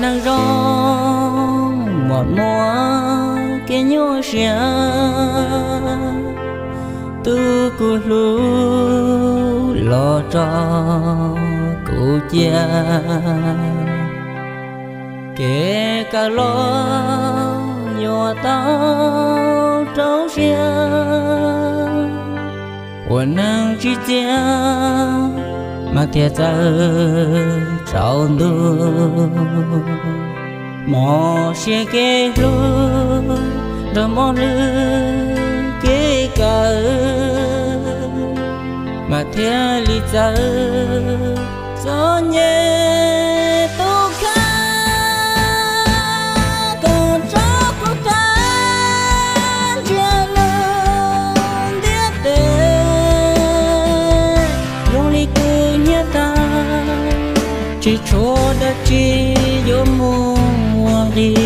nắng gió một mùa kia nhớ xia tu cu lu lo cho cụ cha kể cả lo nhọ tao trâu xia quần năng chi cha mà thiệt ra trâu đu mò xe kê lu rồi mò lư kê cả mà thiệt lý ra gió nhẹ tô khá còn cho cô ta chia lần điết tê dùng lý cứ nhé ta chỉ cho đã chỉ vô mùa đi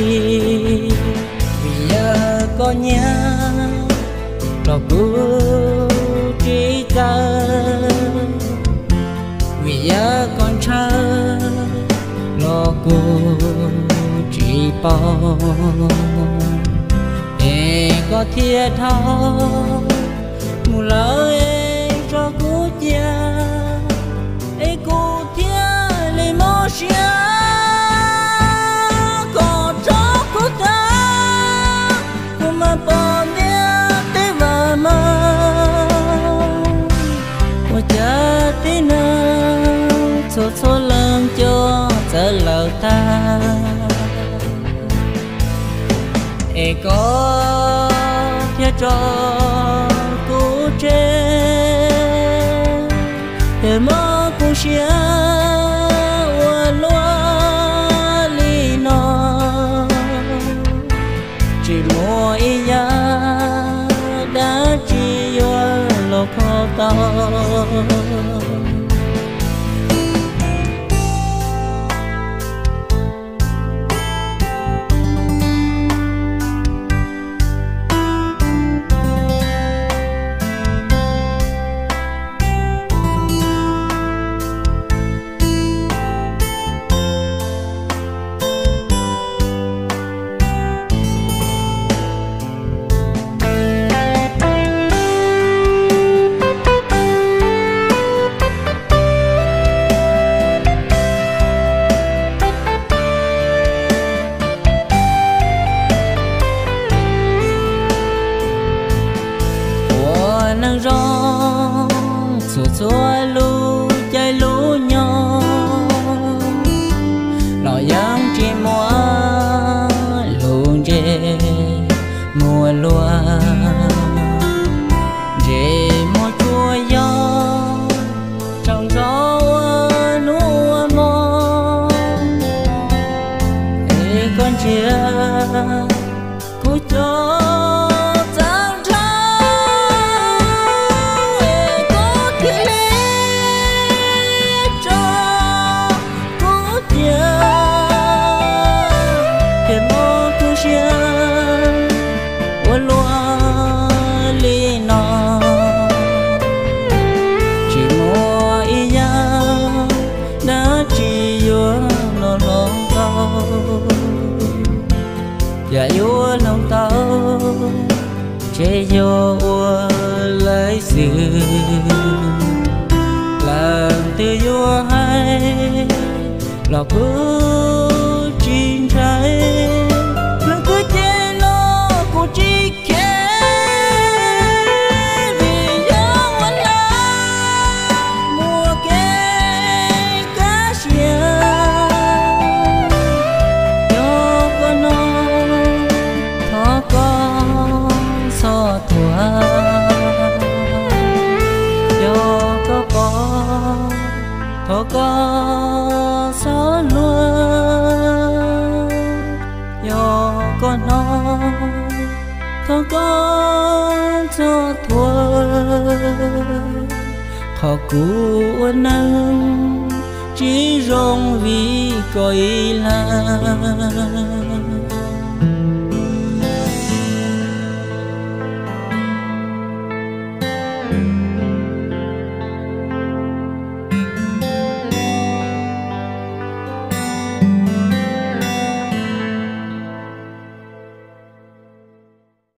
vì giờ có nhớ lo cứ chỉ ta vì giờ còn chờ lo cứ chỉ bao để có thiệt thao mù lời cho cô cha ấy cô thiệt lấy mò xia có cho cô ta cô mà bỏ mẹ tới vợ mà cô cha tới nơi số số lần cho trở lời ta e có thiệt cho cô trên để mơ cô xia chỉ mua ý giá đã chỉ vô lo khó tao nắng gió sủa sủa lu chạy lu nhau lo yang chỉ mua luôn dễ mùa lúa dễ mùa chua gió trong gió núa mò ê con chia cú cho dạ vô lòng tao chế vô lấy sự làm từ vô hay là cứ chín trái lần cứ chế lo cô chỉ kể vì nhớ vẫn là mùa kê cá xia thọ có gió luôn yo con nó thọ có gió thua họ cũ nắng chỉ rong vì coi là